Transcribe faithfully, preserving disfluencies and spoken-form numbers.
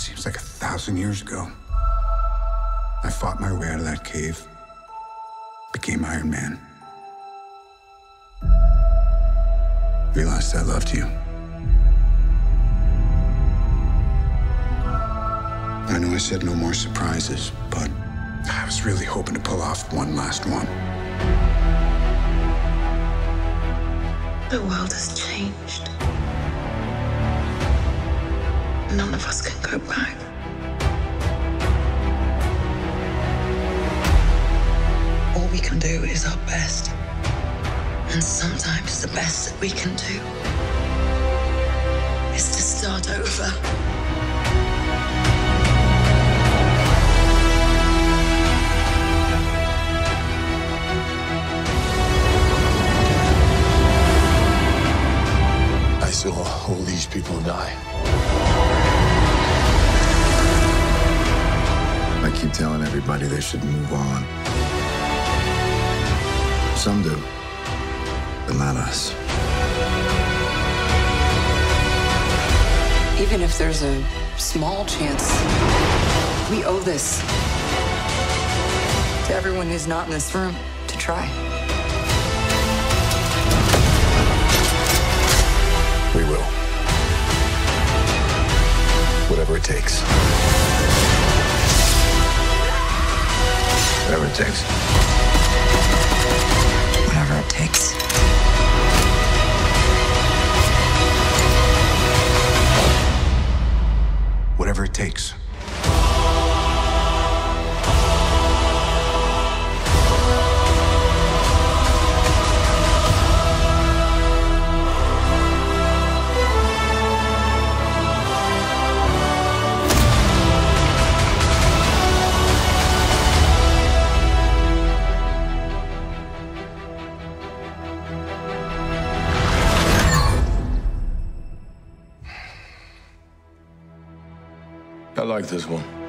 Seems like a thousand years ago. I fought my way out of that cave, became Iron Man. Realized I loved you. I know I said no more surprises, but I was really hoping to pull off one last one. The world has changed. None of us can go back. All we can do is our best. And sometimes the best that we can do is to start over. I saw all these people die. I keep telling everybody they should move on. Some do, but not us. Even if there's a small chance, we owe this to everyone who's not in this room to try. We will. Whatever it takes. Whatever it takes. Whatever it takes. Whatever it takes. I like this one.